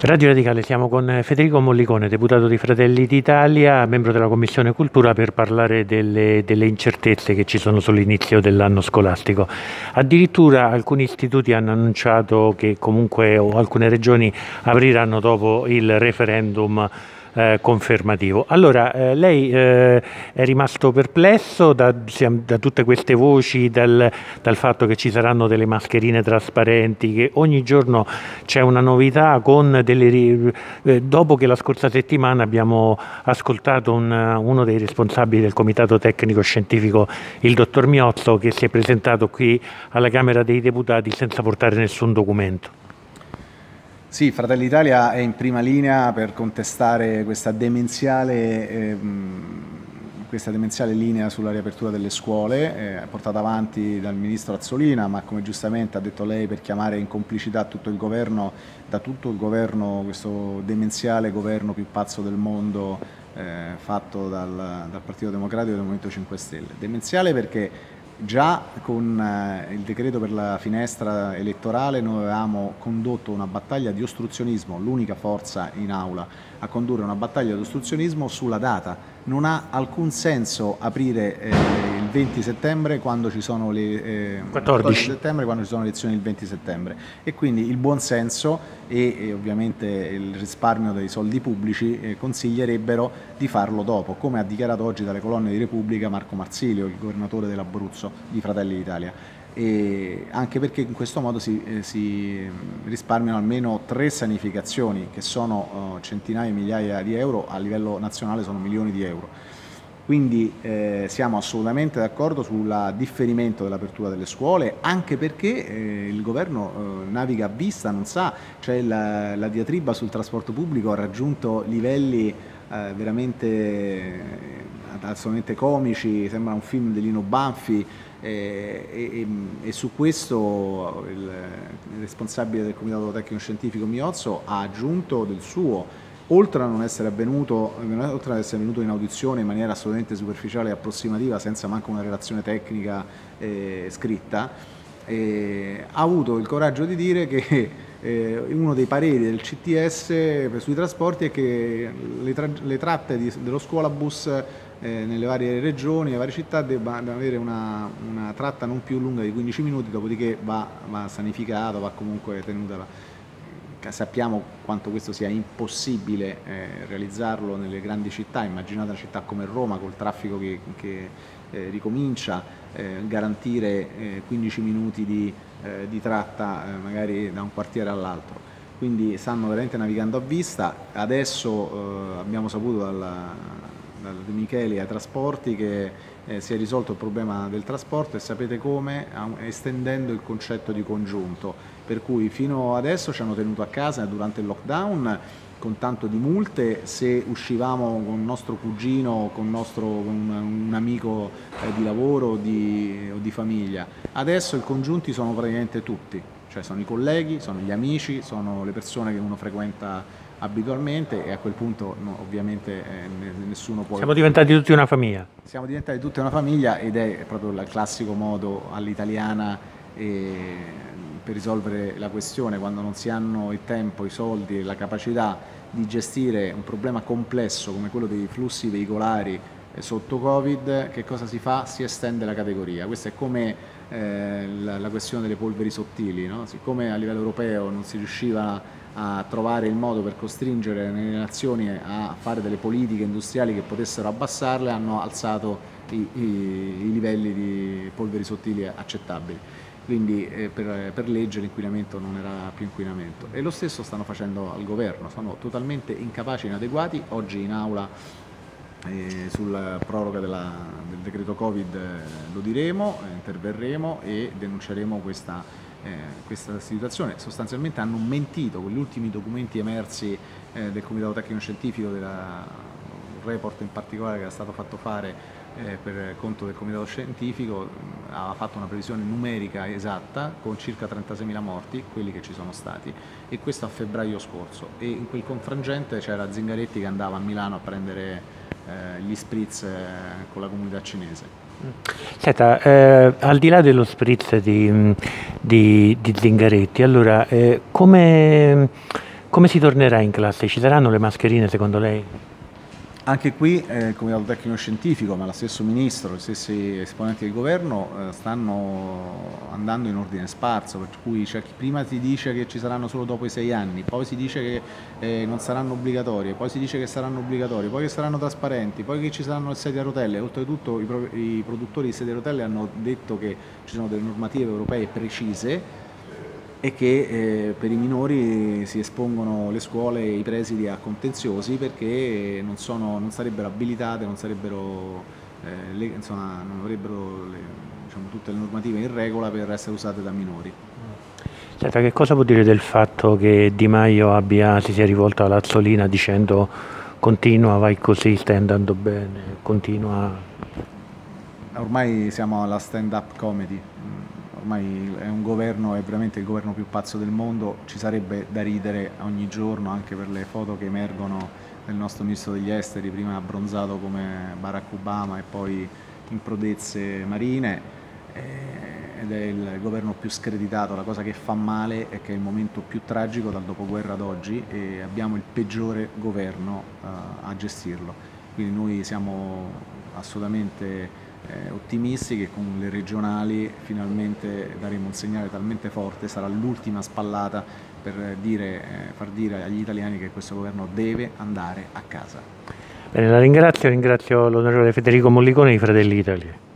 Radio Radicale, siamo con Federico Mollicone, deputato di Fratelli d'Italia, membro della Commissione Cultura, per parlare delle incertezze che ci sono sull'inizio dell'anno scolastico. Addirittura alcuni istituti hanno annunciato che comunque alcune regioni apriranno dopo il referendum confermativo. Allora, lei è rimasto perplesso da tutte queste voci, dal fatto che ci saranno delle mascherine trasparenti, che ogni giorno c'è una novità dopo che la scorsa settimana abbiamo ascoltato uno dei responsabili del Comitato Tecnico Scientifico, il dottor Miozzo, che si è presentato qui alla Camera dei Deputati senza portare nessun documento. Sì, Fratelli d'Italia è in prima linea per contestare questa demenziale linea sulla riapertura delle scuole, portata avanti dal Ministro Azzolina, ma come giustamente ha detto lei, per chiamare in complicità tutto il governo, questo demenziale governo più pazzo del mondo fatto dal Partito Democratico e dal Movimento 5 Stelle. Demenziale perché già con il decreto per la finestra elettorale noi avevamo condotto una battaglia di ostruzionismo, l'unica forza in aula a condurre una battaglia di ostruzionismo sulla data. Non ha alcun senso aprire il 20 settembre quando ci sono le 14 settembre quando ci sono le elezioni il 20 settembre, e quindi il buon senso e ovviamente il risparmio dei soldi pubblici consiglierebbero di farlo dopo, come ha dichiarato oggi dalle colonne di Repubblica Marco Marsilio, il governatore dell'Abruzzo di Fratelli d'Italia. E anche perché in questo modo si risparmiano almeno 3 sanificazioni, che sono centinaia di migliaia di euro, a livello nazionale sono milioni di euro. Quindi siamo assolutamente d'accordo sul differimento dell'apertura delle scuole, anche perché il governo naviga a vista, non sa, cioè la diatriba sul trasporto pubblico ha raggiunto livelli veramente assolutamente comici, sembra un film di Lino Banfi. E su questo il responsabile del Comitato Tecnico Scientifico Miozzo ha aggiunto del suo, oltre ad essere venuto in audizione in maniera assolutamente superficiale e approssimativa, senza manco una relazione tecnica scritta, ha avuto il coraggio di dire che uno dei pareri del CTS sui trasporti è che le tratte dello scuolabus nelle varie regioni, nelle varie città, debbano avere una tratta non più lunga di 15 minuti, dopodiché va sanificato, va comunque tenuta. Sappiamo quanto questo sia impossibile realizzarlo nelle grandi città. Immaginate una città come Roma, col traffico che ricomincia, garantire 15 minuti di tratta magari da un quartiere all'altro. Quindi stanno veramente navigando a vista. Adesso abbiamo saputo dal De Micheli ai trasporti che si è risolto il problema del trasporto, e sapete come? Estendendo il concetto di congiunto, per cui fino adesso ci hanno tenuto a casa durante il lockdown con tanto di multe se uscivamo con nostro cugino, con un amico di lavoro o di famiglia. Adesso i congiunti sono praticamente tutti, cioè sono i colleghi, sono gli amici, sono le persone che uno frequenta abitualmente, e a quel punto no, ovviamente nessuno può... Siamo diventati tutti una famiglia. Siamo diventati tutti una famiglia, ed è proprio il classico modo all'italiana per risolvere la questione, quando non si hanno il tempo, i soldi e la capacità di gestire un problema complesso come quello dei flussi veicolari sotto Covid. Che cosa si fa? Si estende la categoria. Questa è come la questione delle polveri sottili, no? Siccome a livello europeo non si riusciva a trovare il modo per costringere le nazioni a fare delle politiche industriali che potessero abbassarle, hanno alzato i livelli di polveri sottili accettabili. Quindi per legge l'inquinamento non era più inquinamento, e lo stesso stanno facendo al governo, sono totalmente incapaci e inadeguati. Oggi in aula sulla proroga del decreto Covid lo diremo, interverremo e denunceremo questa situazione. Sostanzialmente hanno mentito con gli ultimi documenti emersi del Comitato Tecnico Scientifico, un report in particolare che era stato fatto fare per conto del Comitato Scientifico, ha fatto una previsione numerica esatta con circa 36.000 morti, quelli che ci sono stati, e questo a febbraio scorso, e in quel confrangente c'era Zingaretti che andava a Milano a prendere gli spritz con la comunità cinese. Senta, al di là dello spritz di Zingaretti, allora come Come si tornerà in classe? Ci saranno le mascherine secondo lei? Anche qui il Comitato Tecnico Scientifico, ma lo stesso Ministro, gli stessi esponenti del Governo stanno andando in ordine sparso, per cui c'è chi prima si dice che ci saranno solo dopo i 6 anni, poi si dice che non saranno obbligatorie, poi si dice che saranno obbligatorie, poi che saranno trasparenti, poi che ci saranno le sedie a rotelle. Oltretutto i produttori di sedie a rotelle hanno detto che ci sono delle normative europee precise e che per i minori si espongono le scuole e i presidi a contenziosi perché non sarebbero abilitate, non avrebbero diciamo, tutte le normative in regola per essere usate da minori. Senta, che cosa può dire del fatto che Di Maio si sia rivolto alla Azzolina dicendo continua, vai così, stai andando bene, continua? Ormai siamo alla stand-up comedy. Ormai è un governo, è veramente il governo più pazzo del mondo, ci sarebbe da ridere ogni giorno anche per le foto che emergono del nostro ministro degli esteri, prima abbronzato come Barack Obama e poi in prodezze marine, ed è il governo più screditato. La cosa che fa male è che è il momento più tragico dal dopoguerra ad oggi e abbiamo il peggiore governo a gestirlo, quindi noi siamo assolutamente ottimisti che con le regionali finalmente daremo un segnale talmente forte, sarà l'ultima spallata per far dire agli italiani che questo governo deve andare a casa. Bene, la ringrazio l'onorevole Federico Mollicone di Fratelli d'Italia.